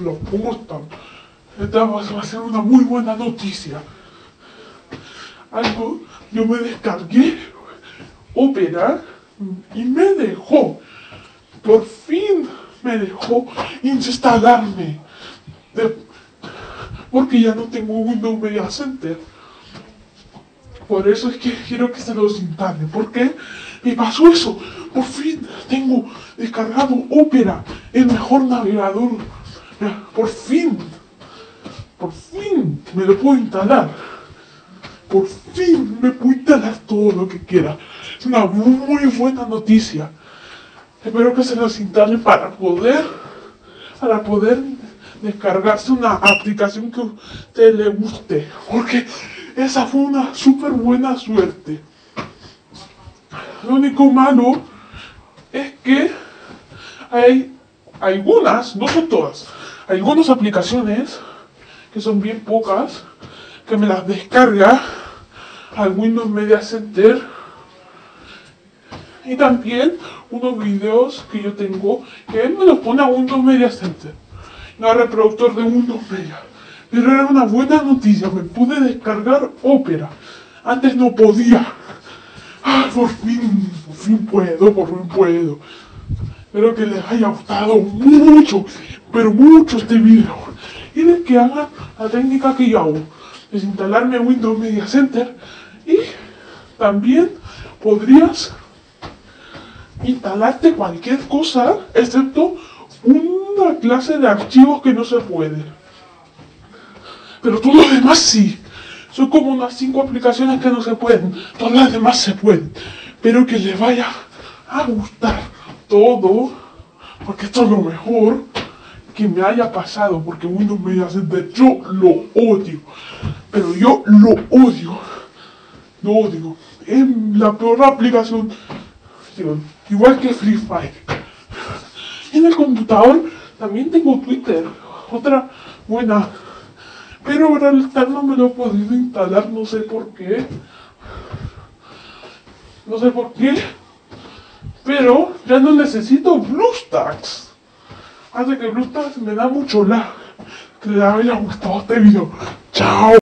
lo gustan. Esta va a ser una muy buena noticia. Yo me descargué Opera y me dejó, por fin me dejó instalarme. Porque ya no tengo Windows Media Center. Por eso es que quiero que se los instale. ¿Por qué me pasó eso? Por fin tengo descargado Opera, el mejor navegador. Por fin me lo puedo instalar. Por fin me puedo instalar todo lo que quiera. Es una muy buena noticia. Espero que se los instalen para poder descargarse una aplicación que a usted le guste. Porque esa fue una súper buena suerte. Lo único malo es que hay algunas, no son todas, hay algunas aplicaciones que son bien pocas, que me las descarga al Windows Media Center, y también unos videos que yo tengo que él me los pone a Windows Media Center, no al reproductor de Windows Media. Pero era una buena noticia, me pude descargar Opera. Antes no podía. Por fin puedo. Espero que les haya gustado mucho, pero mucho este video. Y de que hagan la técnica que yo hago, desinstalarme Windows Media Center. Y también podrías instalarte cualquier cosa, excepto una clase de archivos que no se puede. Pero todo lo demás sí. Son como unas 5 aplicaciones que no se pueden. Todas las demás se pueden. Pero que les vaya a gustar todo. Porque esto es lo mejor que me haya pasado. Porque Windows Media Center yo lo odio. Pero yo lo odio. Lo odio. Es la peor aplicación. Igual que Free Fire. En el computador también tengo Twitter. Otra buena. Pero ahora no me lo he podido instalar, no sé por qué. Pero ya no necesito BlueStacks. Hace que BlueStacks me da mucho lag. Que les haya gustado este video. Chao.